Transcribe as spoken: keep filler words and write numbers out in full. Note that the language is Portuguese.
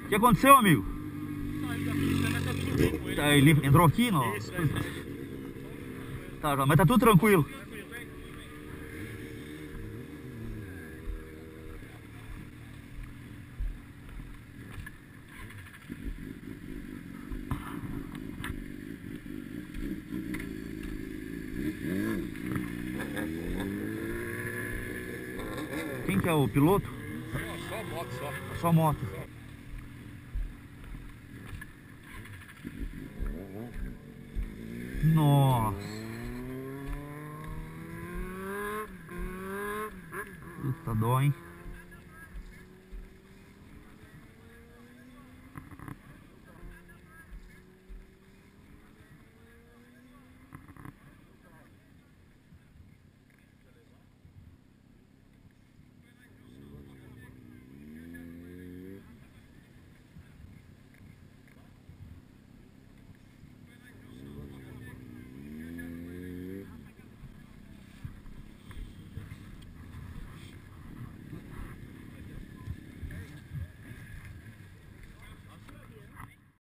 O que aconteceu, amigo? Tá, ele entrou aqui, não? Tá, mas tá tudo tranquilo. Quem que é o piloto? Só moto, só. Só moto. Nossa. Puta dó, hein?